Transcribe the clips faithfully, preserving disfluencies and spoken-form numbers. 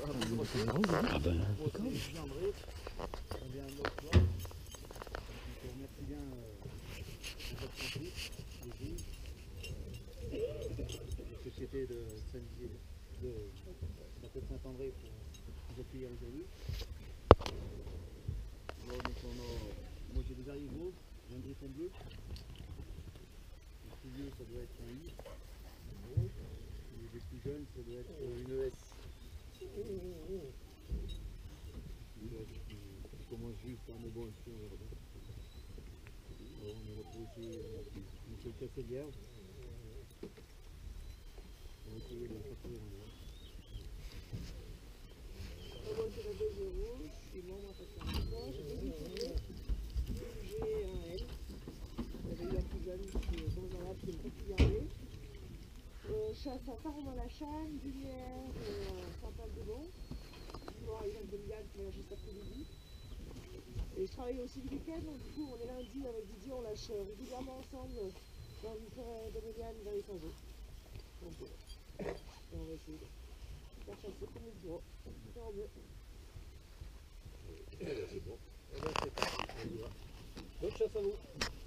Ah ben. Société de Saint-Dié, de Saint-André pour nous accueillir aujourd'hui. Moi j'ai des arrivaux, j'ai un griffon bleu. Le plus vieux ça doit être un I. Et les plus jeunes ça doit être une E S. On commence juste par nos bons ici on verra bien. Alors on est retrouvé ici une seule casselière. On va essayer de le faire trouver l'endroit. Moi c'est la deux zéro, je suis membre associateur, j'ai deux étudiants, j'ai un L, j'avais eu un plus jeune qui est dans un lab qui est une petite garder. Euh, chasse à Saint-Romain-la-Chaîne, Lumière, euh, Saint-Paul-de-Bon, toujours avec un demi-gagne qui vient juste après-midi. Et je travaille aussi le week-end, donc du coup on est lundi avec Didier, on lâche régulièrement ensemble dans une forêt doméniale vers les Saint-Jean. Donc voilà. Et on va essayer de faire chasser comme il faut. C'est en bleu. C'est bon. Eh bien c'est parti, on y va. Bonne chasse à vous.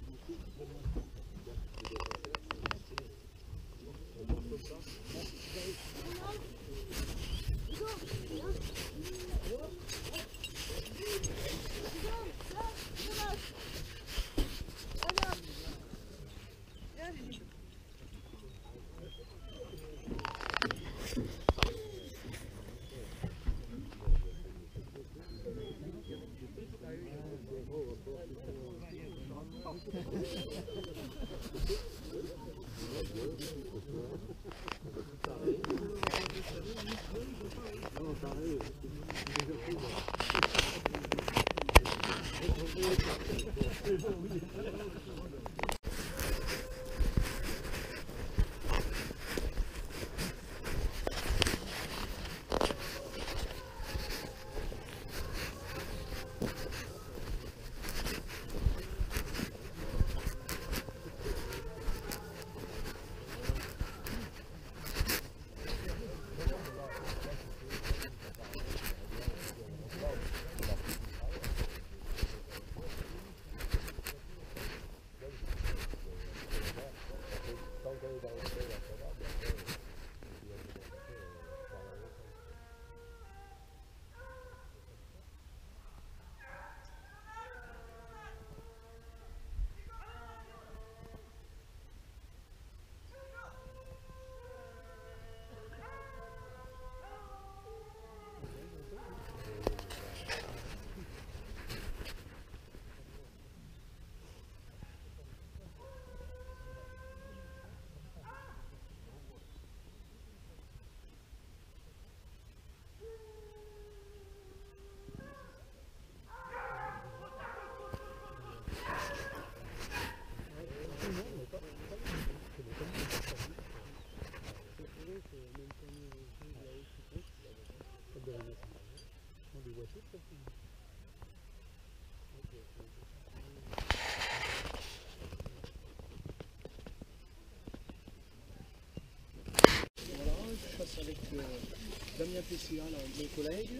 Avec euh, Damien Pessia, là, mon collègue,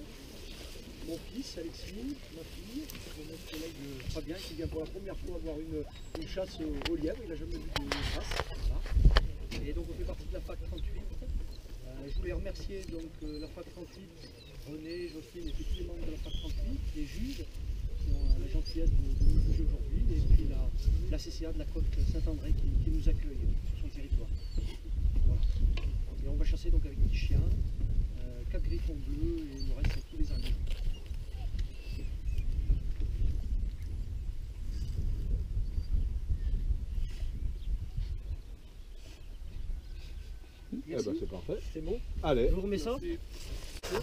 mon fils Alexis, ma fille, et mon collègue euh, Fabien qui vient pour la première fois voir une, une chasse au, au lièvre, il n'a jamais vu de chasse. Voilà. Et donc on fait partie de la fac trente-huit. Euh, je voulais remercier donc euh, la fac trente-huit, René, Jocelyne et tous les membres de la fac trente-huit, les juges qui ont euh, la gentillesse de, de nous juger aujourd'hui, et puis la, la C C A de la côte Saint-André qui, qui nous accueille sur son territoire. Voilà. Et on va chasser donc avec dix chiens, euh, quatre griffons bleus et le reste c'est tous les animaux. Eh ben c'est parfait. C'est bon. Allez. Je vous remets ça. Moi c'est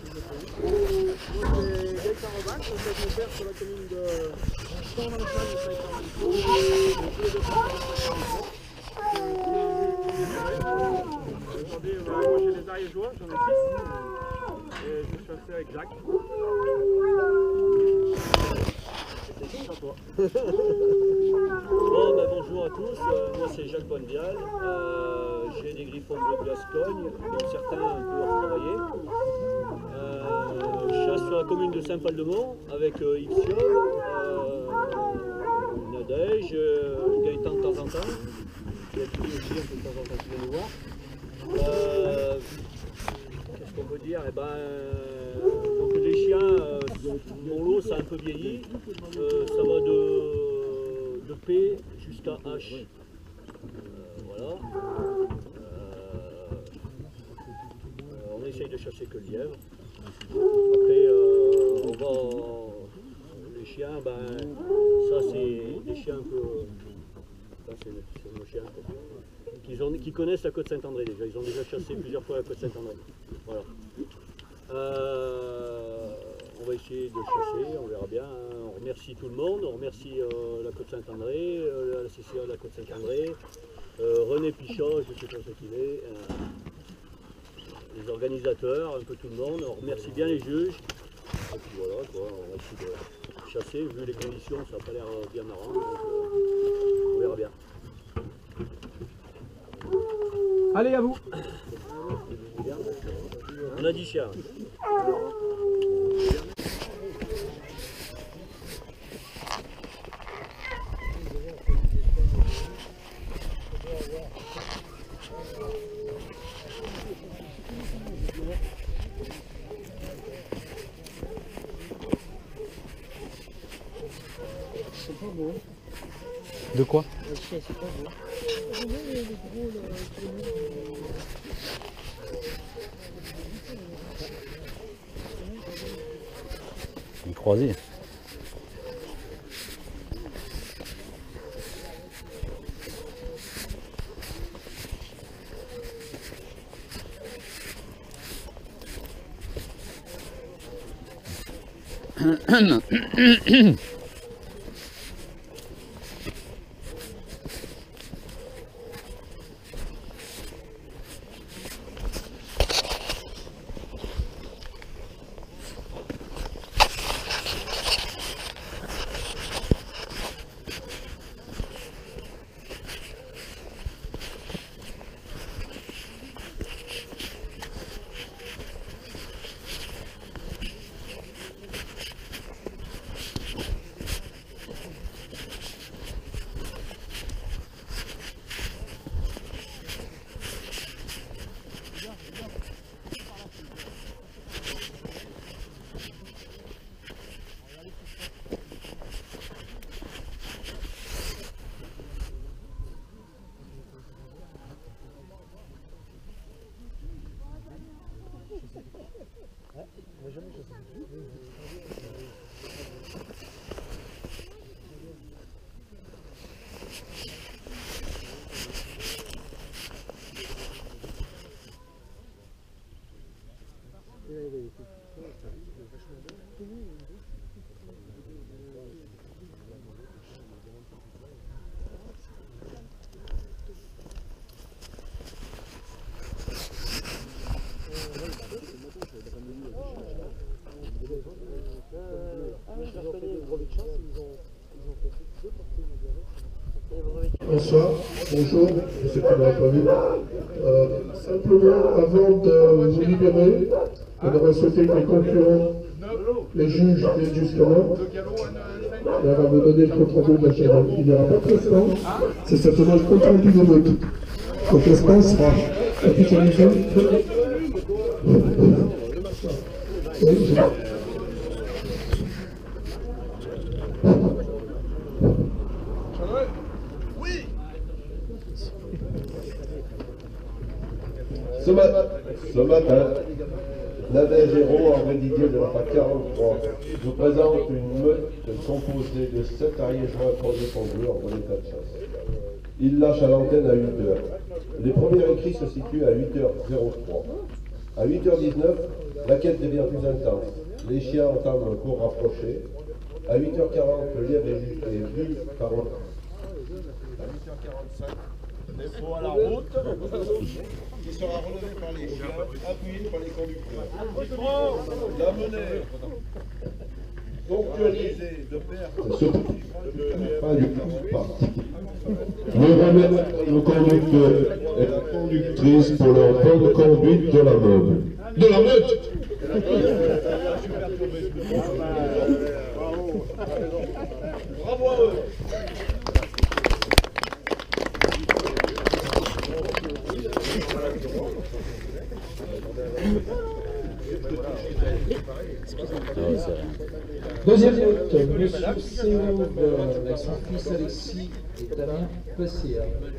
Gaëtan Robac, je suis avec mon père sur la commune de Saint-Romain-la-Chaîne de Saint-André. Attendez, moi j'ai les ariégeois, j'en ai six. Et je vais chasser avec Jacques. C'est sympa. Bon, ben, bonjour à tous, euh, moi c'est Jacques Bonnevial. Euh, j'ai des griffons de Gascogne, dont certains un peu retravaillés. Euh, je chasse sur la commune de Saint-Paul-de-Mont avec euh, Ixiol, euh, Nadège, euh, Gaëtan de temps en temps. Il y a aussi un peu de temps en temps qui vient nous voir. Euh, Qu'est-ce qu'on peut dire? Eh ben, donc les chiens, euh, mon lot ça a un peu vieilli. Euh, ça va de, de P jusqu'à H. Euh, voilà. Euh, on essaye de chasser que le lièvre. Après, euh, on va. Les chiens, ben, ça c'est des chiens un peu. Ça c'est nos chiens qui, ont, qui connaissent la côte Saint-André déjà. Ils ont déjà chassé plusieurs fois la côte Saint-André. Voilà. Euh, on va essayer de chasser, on verra bien. Hein. On remercie tout le monde, on remercie euh, la côte Saint-André, euh, la C C A de la côte Saint-André, euh, René Pichot, je ne sais pas ce qu'il est, euh, les organisateurs, un peu tout le monde. On remercie bien les juges. Et puis voilà, quoi, on va essayer de chasser. Vu les conditions, ça n'a pas l'air bien marrant. Donc, euh, on verra bien. Allez, à vous. On a dix chiens. De quoi? Une croisée. Bonsoir, bonjour, je sais que vous n'avez pas vu. Euh, simplement, avant de vous libérer, on aurait souhaité que les concurrents, les juges viennent justement. Et on va vous donner le compte-rendu de la chaîne. Il n'y aura pas de pression, c'est simplement le compte-rendu de vote. Donc l'espace sera officialisé. Oui, je... Ce matin, ce matin, Nadège Hérault, en vrai Didier de la F A C quarante-trois, vous présente une meute composée de sept ariégeois correspondus en bon état de chasse. Il lâche à l'antenne à huit heures. Les premiers écrits se situent à huit heures trois. À huit heures dix-neuf, la quête devient plus intense. Les chiens entament un cours rapproché. À huit heures quarante, le lièvre est vu par un... À huit heures quarante-cinq, dépôt à la route, qui sera relevé par les chiens, appuyé par les conducteurs. La monnaie ponctualisée de pertes de pas du tout parti. Le remettre au conducteur. et la conductrice pour leur bonne conduite de la meute. De la meute. Bravo à eux. Deuxième note, Monsieur Séov, avec son fils Alexis et Damien Pessia.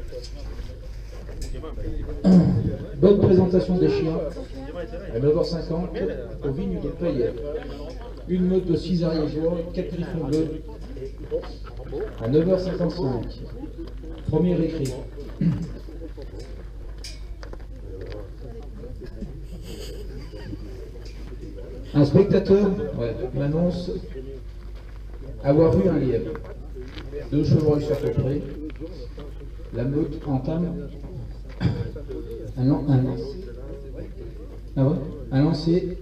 Bonne présentation des chiens à neuf heures cinquante aux vignes de Payet. Une meute de six ariégeois, quatre griffons bleus à neuf heures cinquante-cinq. Premier écrit. Un spectateur ouais, m'annonce avoir vu un lièvre. Deux chevreuils sont près. La meute entame un, un, un, ah ouais, un lancer.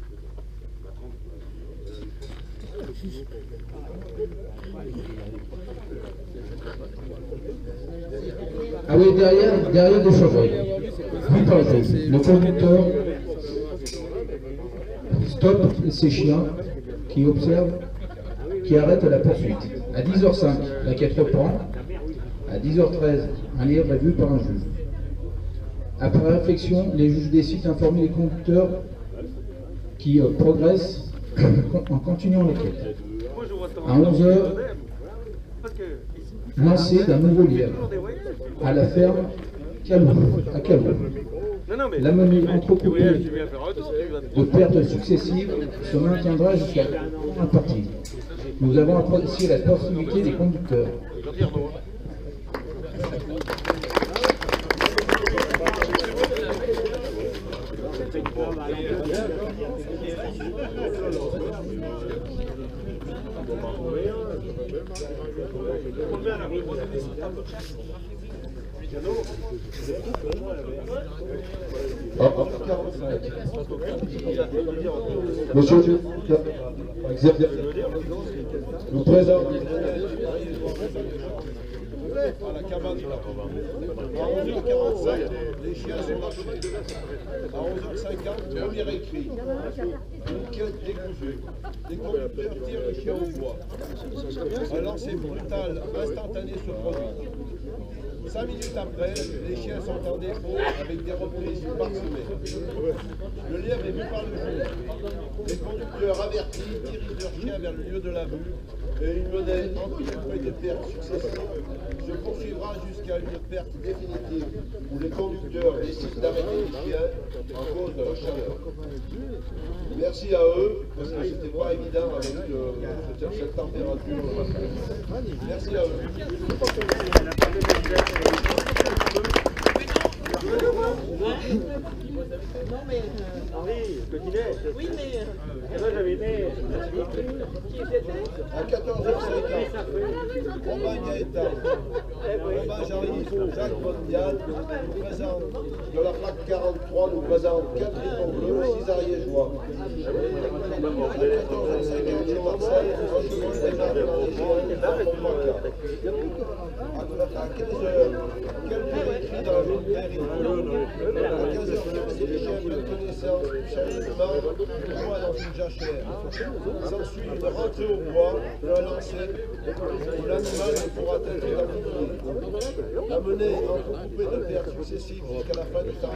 Ah oui, derrière, derrière des chevreuils. Oui, par exemple, le conducteur stoppe ces chiens qui observent, qui arrêtent la poursuite. À dix heures cinq, la quête reprend. À dix heures treize, un lièvre est vu par un juge. Après réflexion, les juges décident d'informer les conducteurs qui euh, progressent en continuant la quête. À onze heures, lancé d'un nouveau lièvre à la ferme Calou, à Calou. La menée entrecoupée de pertes successives se maintiendra jusqu'à un parti. Nous avons apprécié la sportivité des conducteurs. Monsieur, nous présente à la cabane. À onze heures quarante-cinq, les chiens sont lâchés. À onze heures cinquante, premier écrit. Une quête décousue. Les conducteurs tirent les chiens au bois. Un lancer brutal, instantané se produit. Cinq minutes après, les chiens sont en dépôt avec des reprises parsemées. Le lièvre est vu par le juge. Les conducteurs avertis dirigent leurs chiens vers le lieu de la vue et une monnaie entrecoupée de pertes successives se poursuivra jusqu'à une perte définitive où les conducteurs décident d'arrêter les chiens en cause de la chaleur. Merci à eux, parce que c'était pas évident avec le, cette, cette température. Merci à eux. Non mais... Euh... Henri, Petinet. Oui mais... Euh... Moi j'avais né. Qui c'était? À quatorze heures cinquante, Romain Gaëtan, Romain Jean-Yves, Jacques Mondial nous présente de la plaque quarante-trois, nous présente quatre griffons bleus, six ariégeois. À quatorze heures cinquante chez Marseille, un cheval démarre de la région pour Maca. À quinze heures, quelques écrits dans la zone prairie. À quinze heures quinze, les chiens prennent connaissance du changement du bois dans une jachère. S'ensuit une rentrée au bois, un lancer, où l'animal ne pourra être identifié. La menée entrecoupée de pertes successives jusqu'à la fin du temps.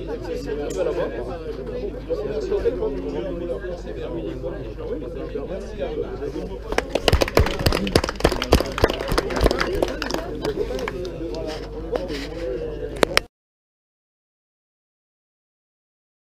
Nous remercions les conducteurs pour leur persévérance. Merci à eux. Voilà.